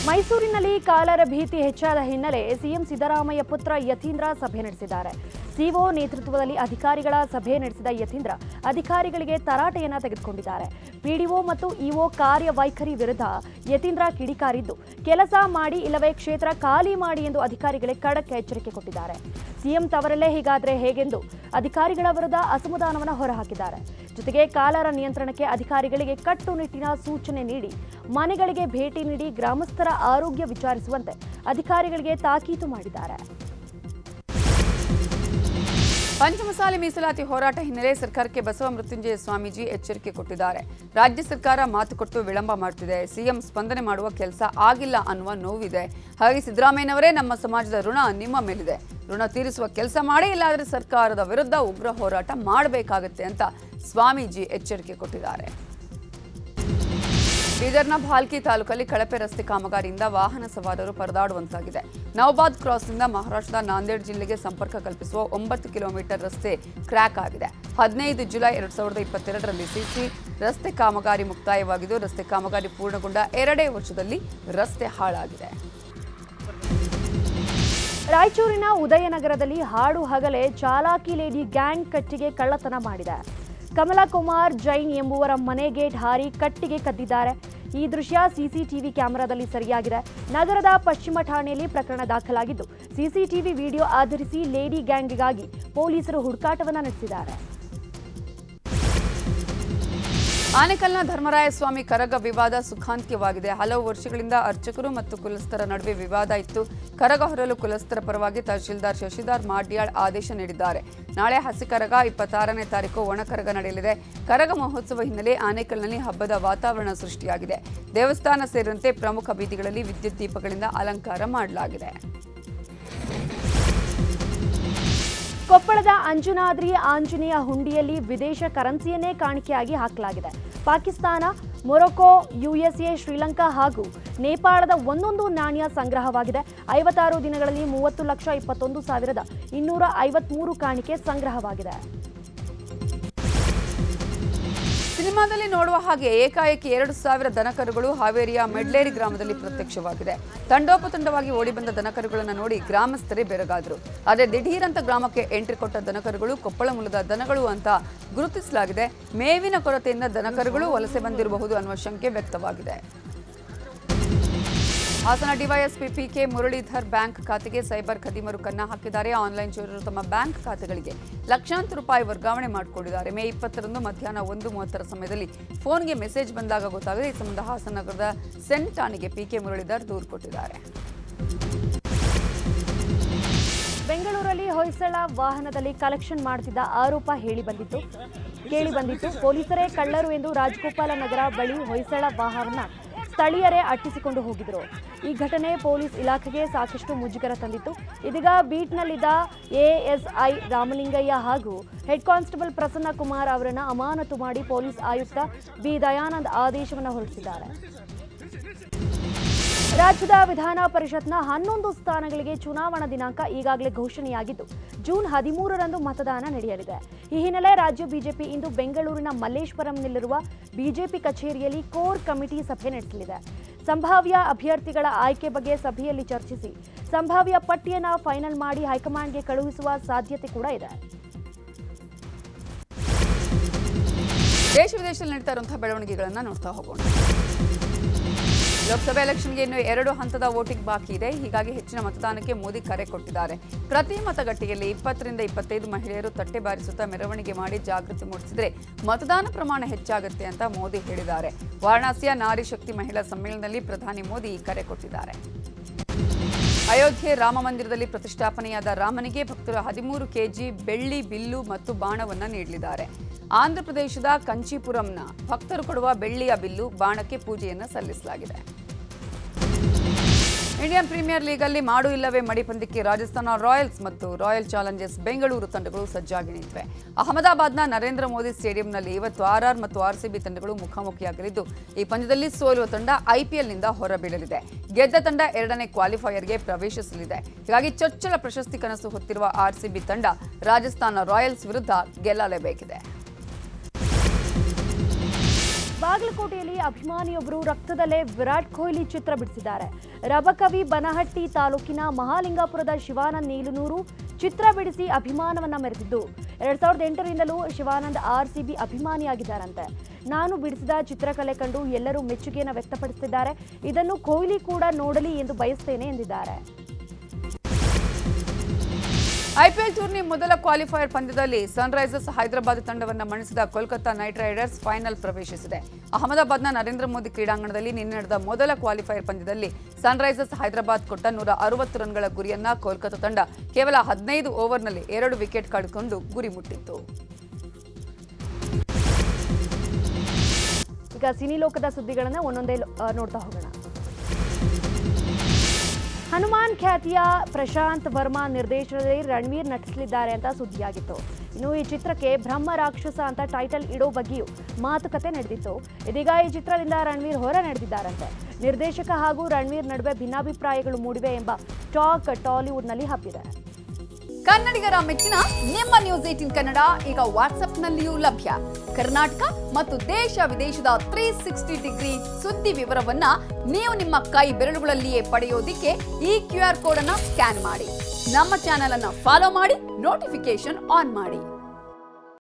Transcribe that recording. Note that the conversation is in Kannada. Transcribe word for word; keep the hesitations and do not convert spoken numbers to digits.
ಮೈಸೂರಿನಲ್ಲಿ ಕಾಲರ ಭೀತಿ ಹೆಚ್ಚಾದ ಹಿನ್ನೆಲೆ ಸಿಎಂ ಸಿದ್ದರಾಮಯ್ಯ ಪುತ್ರ ಯತೀಂದ್ರ ಸಭೆ ನಡೆಸಿದ್ದಾರೆ. ಸಿಒ ನೇತೃತ್ವದಲ್ಲಿ ಅಧಿಕಾರಿಗಳ ಸಭೆ ನಡೆಸಿದ ಯತೀಂದ್ರ ಅಧಿಕಾರಿಗಳಿಗೆ ತರಾಟೆಯನ್ನ ತೆಗೆದುಕೊಂಡಿದ್ದಾರೆ. ಪಿಡಿಒ ಮತ್ತು ಇಒ ಕಾರ್ಯವೈಖರಿ ವಿರುದ್ಧ ಯತೀಂದ್ರ ಕಿಡಿಕಾರಿದ್ದು, ಕೆಲಸ ಮಾಡಿ ಇಲ್ಲವೇ ಕ್ಷೇತ್ರ ಖಾಲಿ ಮಾಡಿ ಎಂದು ಅಧಿಕಾರಿಗಳಿಗೆ ಖಡಕ್ ಎಚ್ಚರಿಕೆ ಕೊಟ್ಟಿದ್ದಾರೆ. ಸಿಎಂ ತವರಲ್ಲೇ ಹೀಗಾದ್ರೆ ಹೇಗೆಂದು ಅಧಿಕಾರಿಗಳ ವಿರುದ್ಧ ಅಸಮಾಧಾನವನ್ನು ಹೊರಹಾಕಿದ್ದಾರೆ. ಜೊತೆಗೆ ಕಾಲರ ನಿಯಂತ್ರಣಕ್ಕೆ ಅಧಿಕಾರಿಗಳಿಗೆ ಕಟ್ಟುನಿಟ್ಟಿನ ಸೂಚನೆ ನೀಡಿ ಮನೆಗಳಿಗೆ ಭೇಟಿ ನೀಡಿ ಗ್ರಾಮಸ್ಥರ ಆರೋಗ್ಯ ವಿಚಾರಿಸುವಂತೆ ಅಧಿಕಾರಿಗಳಿಗೆ ತಾಕೀತು ಮಾಡಿದ್ದಾರೆ. ಪಂಚಮಸಾಲಿ ಮೀಸಲಾತಿ ಹೋರಾಟ ಹಿನ್ನೆಲೆ ಸರ್ಕಾರಕ್ಕೆ ಬಸವ ಮೃತ್ಯುಂಜಯ ಸ್ವಾಮೀಜಿ ಎಚ್ಚರಿಕೆ ಕೊಟ್ಟಿದ್ದಾರೆ. ರಾಜ್ಯ ಸರ್ಕಾರ ಮಾತು ಕೊಟ್ಟು ವಿಳಂಬ ಮಾಡುತ್ತಿದೆ. ಸಿಎಂ ಸ್ಪಂದನೆ ಮಾಡುವ ಕೆಲಸ ಆಗಿಲ್ಲ ಅನ್ನುವ ನೋವಿದೆ. ಹಾಗೆ ಸಿದ್ದರಾಮಯ್ಯನವರೇ ನಮ್ಮ ಸಮಾಜದ ಋಣ ನಿಮ್ಮ ಮೇಲಿದೆ, ಋಣ ತೀರಿಸುವ ಕೆಲಸ ಮಾಡೇ ಇಲ್ಲಾದರೆ ಸರ್ಕಾರದ ವಿರುದ್ಧ ಉಗ್ರ ಹೋರಾಟ ಮಾಡಬೇಕಾಗುತ್ತೆ ಅಂತ ಸ್ವಾಮೀಜಿ ಎಚ್ಚರಿಕೆ ಕೊಟ್ಟಿದ್ದಾರೆ. ಬೀದರ್ನ ಭಾಲ್ಕಿ ತಾಲೂಕಲ್ಲಿ ಕಳಪೆ ರಸ್ತೆ ಕಾಮಗಾರಿಯಿಂದ ವಾಹನ ಸವಾರರು ಪರದಾಡುವಂತಾಗಿದೆ. ನವಬಾದ್ ಕ್ರಾಸ್ನಿಂದ ಮಹಾರಾಷ್ಟ್ರದ ನಾಂದೇಡ್ ಜಿಲ್ಲೆಗೆ ಸಂಪರ್ಕ ಕಲ್ಪಿಸುವ ಒಂಬತ್ತು ಕಿಲೋಮೀಟರ್ ರಸ್ತೆ ಕ್ರ್ಯಾಕ್ ಆಗಿದೆ. ಹದಿನೈದು ಜುಲೈ ಎರಡ್ ಸಾವಿರದ ಇಪ್ಪತ್ತೆರಡರಲ್ಲಿ ಸಿಸಿ ರಸ್ತೆ ಕಾಮಗಾರಿ ಮುಕ್ತಾಯವಾಗಿದ್ದು, ರಸ್ತೆ ಕಾಮಗಾರಿ ಪೂರ್ಣಗೊಂಡ ಎರಡೇ ವರ್ಷದಲ್ಲಿ ರಸ್ತೆ ಹಾಳಾಗಿದೆ. ರಾಯಚೂರಿನ ಉದಯನಗರದಲ್ಲಿ ಹಾಡು ಹಗಲೇ ಚಾಲಾಕಿ ಲೇಡಿ ಗ್ಯಾಂಗ್ ಕಟ್ಟಿಗೆ ಕಳ್ಳತನ ಮಾಡಿದೆ. ಕಮಲಾ ಕುಮಾರ್ ಜೈನ್ ಎಂಬುವರ ಮನೆ ಗೇಟ್ ಹಾರಿ ಕಟ್ಟಿಗೆ ಕದ್ದಿದ್ದಾರೆ. ಈ ದೃಶ್ಯ ಸಿಸಿಟಿವಿ ಕ್ಯಾಮೆರಾದಲ್ಲಿ ಸೆರೆಯಾಗಿದೆ. ನಗರದ ಪಶ್ಚಿಮ ಠಾಣೆಯಲ್ಲಿ ಪ್ರಕರಣ ದಾಖಲಾಗಿದ್ದು, ಸಿಸಿಟಿವಿ ವಿಡಿಯೋ ಆಧರಿಸಿ ಲೇಡಿ ಗ್ಯಾಂಗ್ಗಾಗಿ ಪೊಲೀಸರು ಹುಡುಕಾಟವನ್ನು ನಡೆಸಿದ್ದಾರೆ. ಆನೇಕಲ್ನ ಧರ್ಮರಾಯಸ್ವಾಮಿ ಕರಗ ವಿವಾದ ಸುಖಾಂತ್ಯವಾಗಿದೆ. ಹಲವು ವರ್ಷಗಳಿಂದ ಅರ್ಚಕರು ಮತ್ತು ಕುಲಸ್ಥರ ನಡುವೆ ವಿವಾದ ಇತ್ತು. ಕರಗ ಹೊರಲು ಕುಲಸ್ಥರ ಪರವಾಗಿ ತಹಶೀಲ್ದಾರ್ ಶಶಿಧರ್ ಮಾಡ್ಯಾಳ್ ಆದೇಶ ನೀಡಿದ್ದಾರೆ. ನಾಳೆ ಹಸಿ ಕರಗ, ಇಪ್ಪತ್ತಾರನೇ ತಾರೀಕು ಒಣಕರಗ ನಡೆಯಲಿದೆ. ಕರಗ ಮಹೋತ್ಸವ ಹಿನ್ನೆಲೆ ಆನೇಕಲ್ನಲ್ಲಿ ಹಬ್ಬದ ವಾತಾವರಣ ಸೃಷ್ಟಿಯಾಗಿದೆ. ದೇವಸ್ಥಾನ ಸೇರಿದಂತೆ ಪ್ರಮುಖ ಬೀದಿಗಳಲ್ಲಿ ವಿದ್ಯುತ್ ದೀಪಗಳಿಂದ ಅಲಂಕಾರ ಮಾಡಲಾಗಿದೆ. ಕೊಪ್ಪಳದ ಅಂಜನಾದ್ರಿ ಆಂಜನೇಯ ಹುಂಡಿಯಲ್ಲಿ ವಿದೇಶ ಕರೆನ್ಸಿಯನ್ನೇ ಕಾಣಿಕೆಯಾಗಿ ಹಾಕಲಾಗಿದೆ. ಪಾಕಿಸ್ತಾನ, ಮೊರೊಕೊ, ಯುಎಸ್ಎ, ಶ್ರೀಲಂಕಾ ಹಾಗೂ ನೇಪಾಳದ ಒಂದೊಂದು ನಾಣ್ಯ ಸಂಗ್ರಹವಾಗಿದೆ. ಐವತ್ತಾರು ದಿನಗಳಲ್ಲಿ ಮೂವತ್ತು ಲಕ್ಷ ಇಪ್ಪತ್ತೊಂದು ಸಾವಿರದ ಇನ್ನೂರ ಐವತ್ಮೂರು ಕಾಣಿಕೆ ಸಂಗ್ರಹವಾಗಿದೆ. ಸಿನಿಮಾದಲ್ಲಿ ನೋಡುವ ಹಾಗೆ ಏಕಾಏಕಿ ಎರಡು ಸಾವಿರ ದನಕರುಗಳು ಹಾವೇರಿಯ ಮೆಡ್ಲೇರಿ ಗ್ರಾಮದಲ್ಲಿ ಪ್ರತ್ಯಕ್ಷವಾಗಿದೆ. ತಂಡೋಪತಂಡವಾಗಿ ಓಡಿಬಂದ ದನಕರುಗಳನ್ನು ನೋಡಿ ಗ್ರಾಮಸ್ಥರೇ ಬೆರಗಾದರು. ಆದರೆ ದಿಢೀರಂತ ಗ್ರಾಮಕ್ಕೆ ಎಂಟ್ರಿ ಕೊಟ್ಟ ದನಕರುಗಳು ಕೊಪ್ಪಳ ಮೂಲದ ದನಗಳು ಅಂತ ಗುರುತಿಸಲಾಗಿದೆ. ಮೇವಿನ ಕೊರತೆಯಿಂದ ದನಕರುಗಳು ವಲಸೆ ಬಂದಿರಬಹುದು ಅನ್ನುವ ಶಂಕೆ ವ್ಯಕ್ತವಾಗಿದೆ. Hassan DYSP PK Muralidhar bank ಖಾತೆಗೆ ಸೈಬರ್ ಖದೀಮರು ಕನ್ನ ಹಾಕಿದ್ದಾರೆ. ಆನ್ಲೈನ್ ಚೋರರು ತಮ್ಮ ಬ್ಯಾಂಕ್ ಖಾತೆಗಳಿಗೆ ಲಕ್ಷಾಂತರ ರೂಪಾಯಿ ವರ್ಗಾವಣೆ ಮಾಡಿಕೊಂಡಿದ್ದಾರೆ. ಮೇ ಇಪ್ಪತ್ತರಂದು ಮಧ್ಯಾಹ್ನ ಒಂದು ಮೂವತ್ತರ ಸಮಯದಲ್ಲಿ ಫೋನ್ಗೆ ಮೆಸೇಜ್ ಬಂದಾಗ ಗೊತ್ತಾಗದೆ ಈ ಸಂಬಂಧ ಹಾಸನ ನಗರದ ಸೆಂಟ್ ಠಾಣೆಗೆ ಪಿಕೆ ಮುರಳೀಧರ್ ದೂರು ಕೊಟ್ಟಿದ್ದಾರೆ. ಬೆಂಗಳೂರಲ್ಲಿ ಹೊಯ್ಸಳ ವಾಹನದಲ್ಲಿ ಕಲೆಕ್ಷನ್ ಮಾಡುತ್ತಿದ್ದ ಆರೋಪ ಹೇಳಿ ಬಂದಿತ್ತು ಕೇಳಿ ಬಂದಿತ್ತು ಪೊಲೀಸರೇ ಕಳ್ಳರು ಎಂದು ರಾಜಗೋಪಾಲ ನಗರ ಬಳಿ ಹೊಯ್ಸಳ ವಾಹನ ಸ್ಥಳೀಯರೇ ಅಟ್ಟಿಸಿಕೊಂಡು ಹೋಗಿದ್ರು. ಈ ಘಟನೆ ಪೊಲೀಸ್ ಇಲಾಖೆಗೆ ಸಾಕಷ್ಟು ಮುಜುಗರ ತಂದಿತ್ತು. ಇದೀಗ ಬೀಟ್ನಲ್ಲಿದ್ದ ಎಎಸ್ಐ ರಾಮಲಿಂಗಯ್ಯ ಹಾಗೂ ಹೆಡ್ ಕಾನ್ಸ್ಟೇಬಲ್ ಪ್ರಸನ್ನ ಕುಮಾರ್ ಅವರನ್ನು ಅಮಾನತು ಮಾಡಿ ಪೊಲೀಸ್ ಆಯುಕ್ತ ಬಿ ದಯಾನಂದ್ ಆದೇಶವನ್ನು ಹೊರಡಿಸಿದ್ದಾರೆ. ರಾಜ್ಯದ ವಿಧಾನ ಪರಿಷತ್ನ ಹನ್ನೊಂದು ಸ್ಥಾನಗಳಿಗೆ ಚುನಾವಣಾ ದಿನಾಂಕ ಈಗಾಗಲೇ ಘೋಷಣೆಯಾಗಿದ್ದು, ಜೂನ್ ಹದಿಮೂರರಂದು ಮತದಾನ ನಡೆಯಲಿದೆ. ಈ ಹಿನ್ನೆಲೆ ರಾಜ್ಯ ಬಿಜೆಪಿ ಇಂದು ಬೆಂಗಳೂರಿನ ಮಲ್ಲೇಶ್ವರಂನಲ್ಲಿರುವ ಬಿಜೆಪಿ ಕಚೇರಿಯಲ್ಲಿ ಕೋರ್ ಕಮಿಟಿ ಸಭೆ ನಡೆಸಲಿದೆ. ಸಂಭಾವ್ಯ ಅಭ್ಯರ್ಥಿಗಳ ಆಯ್ಕೆ ಬಗ್ಗೆ ಸಭೆಯಲ್ಲಿ ಚರ್ಚಿಸಿ ಸಂಭಾವ್ಯ ಪಟ್ಟಿಯನ್ನು ಫೈನಲ್ ಮಾಡಿ ಹೈಕಮಾಂಡ್ಗೆ ಕಳುಹಿಸುವ ಸಾಧ್ಯತೆ ಕೂಡ ಇದೆ. ದೇಶ ವಿದೇಶದಲ್ಲಿ ನಡೀತಾ ಇರುವಂತಹ ಬೆಳವಣಿಗೆಗಳನ್ನು ನೋಡ್ತಾ ಹೋಗೋಣ. ಲೋಕಸಭೆ ಎಲೆಕ್ಷನ್ಗೆ ಇನ್ನು ಎರಡು ಹಂತದ ವೋಟಿಂಗ್ ಬಾಕಿ ಇದೆ. ಹೀಗಾಗಿ ಹೆಚ್ಚಿನ ಮತದಾನಕ್ಕೆ ಮೋದಿ ಕರೆ ಕೊಟ್ಟಿದ್ದಾರೆ. ಪ್ರತಿ ಮತಗಟ್ಟೆಯಲ್ಲಿ ಇಪ್ಪತ್ತರಿಂದ ಇಪ್ಪತ್ತೈದು ಮಹಿಳೆಯರು ತಟ್ಟೆ ಬಾರಿಸುತ್ತಾ ಮೆರವಣಿಗೆ ಮಾಡಿ ಜಾಗೃತಿ ಮೂಡಿಸಿದರೆ ಮತದಾನ ಪ್ರಮಾಣ ಹೆಚ್ಚಾಗುತ್ತೆ ಅಂತ ಮೋದಿ ಹೇಳಿದ್ದಾರೆ. ವಾರಣಾಸಿಯ ನಾರಿ ಶಕ್ತಿ ಮಹಿಳಾ ಸಮ್ಮೇಳನದಲ್ಲಿ ಪ್ರಧಾನಿ ಮೋದಿ ಕರೆ ಕೊಟ್ಟಿದ್ದಾರೆ. ಅಯೋಧ್ಯೆ ರಾಮ ಮಂದಿರದಲ್ಲಿ ಪ್ರತಿಷ್ಠಾಪನೆಯಾದ ರಾಮನಿಗೆ ಭಕ್ತರು ಹದಿಮೂರು ಕೆಜಿ ಬೆಳ್ಳಿ ಬಿಲ್ಲು ಮತ್ತು ಬಾಣವನ್ನು ನೀಡಲಿದ್ದಾರೆ. ಆಂಧ್ರಪ್ರದೇಶದ ಕಂಚೀಪುರಂನ ಭಕ್ತರು ಕೊಡುವ ಬೆಳ್ಳಿಯ ಬಿಲ್ಲು ಬಾಣಕ್ಕೆ ಪೂಜೆಯನ್ನು ಸಲ್ಲಿಸಲಾಗಿದೆ. ಇಂಡಿಯನ್ ಪ್ರೀಮಿಯರ್ ಲೀಗ್ನಲ್ಲಿ ಮಾಡು ಇಲ್ಲವೇ ಮಡಿ ಪಂದ್ಯಕ್ಕೆ ರಾಜಸ್ಥಾನ ರಾಯಲ್ಸ್ ಮತ್ತು ರಾಯಲ್ ಚಾಲೆಂಜರ್ಸ್ ಬೆಂಗಳೂರು ತಂಡಗಳು ಸಜ್ಜಾಗಿ ನಿಂತಿವೆ. ಅಹಮದಾಬಾದ್ನ ನರೇಂದ್ರ ಮೋದಿ ಸ್ಟೇಡಿಯಂನಲ್ಲಿ ಇವತ್ತು ಆರ್ಆರ್ ಮತ್ತು ಆರ್ಸಿಬಿ ತಂಡಗಳು ಮುಖಾಮುಖಿಯಾಗಲಿದ್ದು, ಈ ಪಂದ್ಯದಲ್ಲಿ ಸೋಲುವ ತಂಡ ಐಪಿಎಲ್ನಿಂದ ಹೊರಬೀಳಲಿದೆ. ಗೆದ್ದ ತಂಡ ಎರಡನೇ ಕ್ವಾಲಿಫೈಯರ್ಗೆ ಪ್ರವೇಶಿಸಲಿದೆ. ಹೀಗಾಗಿ ಚೊಚ್ಚಲ ಪ್ರಶಸ್ತಿ ಕನಸು ಹೊತ್ತಿರುವ ಆರ್ಸಿಬಿ ತಂಡ ರಾಜಸ್ಥಾನ ರಾಯಲ್ಸ್ ವಿರುದ್ಧ ಗೆಲ್ಲಲೇಬೇಕಿದೆ. ಬಾಗಲಕೋಟೆಯಲ್ಲಿ ಅಭಿಮಾನಿಯೊಬ್ಬರು ರಕ್ತದಲ್ಲೇ ವಿರಾಟ್ ಕೊಹ್ಲಿ ಚಿತ್ರ ಬಿಡಿಸಿದ್ದಾರೆ. ರಬಕವಿ ಬನಹಟ್ಟಿ ತಾಲೂಕಿನ ಮಹಾಲಿಂಗಾಪುರದ ಶಿವಾನಂದ್ ನೀಲನೂರು ಚಿತ್ರ ಬಿಡಿಸಿ ಅಭಿಮಾನವನ್ನ ಮೆರೆದಿದ್ದು. ಎರಡ್ ಸಾವಿರದ ಎಂಟರಿಂದಲೂ ಶಿವಾನಂದ್ ಆರ್ಸಿಬಿ ಅಭಿಮಾನಿಯಾಗಿದ್ದಾರಂತೆ. ನಾನು ಬಿಡಿಸಿದ ಚಿತ್ರಕಲೆ ಕಂಡು ಎಲ್ಲರೂ ಮೆಚ್ಚುಗೆಯನ್ನು ವ್ಯಕ್ತಪಡಿಸುತ್ತಿದ್ದಾರೆ. ಇದನ್ನು ಕೊಹ್ಲಿ ಕೂಡ ನೋಡಲಿ ಎಂದು ಬಯಸ್ತೇನೆ ಎಂದಿದ್ದಾರೆ. ಐಪಿಎಲ್ ಟೂರ್ನಿ ಮೊದಲ ಕ್ವಾಲಿಫೈಯರ್ ಪಂದ್ಯದಲ್ಲಿ ಸನ್ರೈಸರ್ಸ್ ಹೈದರಾಬಾದ್ ತಂಡವನ್ನು ಮಣಿಸಿದ ಕೋಲ್ಕತ್ತಾ ನೈಟ್ ರೈಡರ್ಸ್ ಫೈನಲ್ ಪ್ರವೇಶಿಸಿದೆ. ಅಹಮದಾಬಾದ್ನ ನರೇಂದ್ರ ಮೋದಿ ಕ್ರೀಡಾಂಗಣದಲ್ಲಿ ನಿನ್ನೆ ನಡೆದ ಮೊದಲ ಕ್ವಾಲಿಫೈಯರ್ ಪಂದ್ಯದಲ್ಲಿ ಸನ್ರೈಸರ್ಸ್ ಹೈದರಾಬಾದ್ ಕೊಟ್ಟ ನೂರ ಅರವತ್ತು ರನ್ಗಳ ಗುರಿಯನ್ನ ಕೋಲ್ಕತ್ತಾ ತಂಡ ಕೇವಲ ಹದಿನೈದು ಓವರ್ನಲ್ಲಿ ಎರಡು ವಿಕೆಟ್ ಕಳೆದುಕೊಂಡು ಗುರಿ ಮುಟ್ಟಿತ್ತು. ಈಗ ಸಿನಿ ಲೋಕದ ಸುದ್ದಿಗಳನ್ನು ಒಂದೊಂದೇ ನೋಡ್ತಾ ಹೋಗೋಣ. ಹನುಮಾನ್ ಖ್ಯಾತಿಯ ಪ್ರಶಾಂತ್ ವರ್ಮಾ ನಿರ್ದೇಶನದಲ್ಲಿ ರಣವೀರ್ ನಟಿಸಲಿದ್ದಾರೆ ಅಂತ ಸುದ್ದಿಯಾಗಿತ್ತು. ಇನ್ನು ಈ ಚಿತ್ರಕ್ಕೆ ಬ್ರಹ್ಮ ರಾಕ್ಷಸ ಅಂತ ಟೈಟಲ್ ಇಡೋ ಬಗ್ಗೆಯೂ ಮಾತುಕತೆ ನಡೆದಿತ್ತು. ಇದೀಗ ಈ ಚಿತ್ರದಿಂದ ರಣವೀರ್ ಹೊರ ನಡೆದಿದ್ದಾರಂತೆ. ನಿರ್ದೇಶಕ ಹಾಗೂ ರಣವೀರ್ ನಡುವೆ ಭಿನ್ನಾಭಿಪ್ರಾಯಗಳು ಮೂಡಿವೆ ಎಂಬ ಟಾಕ್ ಟಾಲಿವುಡ್ನಲ್ಲಿ ಹಬ್ಬಿದೆ. ಕನ್ನಡಿಗರ ಮೆಚ್ಚಿನ ನಿಮ್ಮ ನ್ಯೂಸ್ ಏಟೀನ್ ಕನ್ನಡ ಈಗ ವಾಟ್ಸ್ಆಪ್ನಲ್ಲಿಯೂ ಲಭ್ಯ. ಕರ್ನಾಟಕ ಮತ್ತು ದೇಶ ವಿದೇಶದ ತ್ರೀ ಸಿಕ್ಸ್ಟಿ ಡಿಗ್ರಿ ಸುದ್ದಿ ವಿವರವನ್ನ ನೀವು ನಿಮ್ಮ ಕೈ ಬೆರಳುಗಳಲ್ಲಿಯೇ ಪಡೆಯೋದಿಕ್ಕೆ ಈ ಕ್ಯೂ ಆರ್ ಕೋಡ್ ಅನ್ನ ಸ್ಕ್ಯಾನ್ ಮಾಡಿ. ನಮ್ಮ ಚಾನೆಲ್ ಅನ್ನ ಫಾಲೋ ಮಾಡಿ, ನೋಟಿಫಿಕೇಶನ್ ಆನ್ ಮಾಡಿ.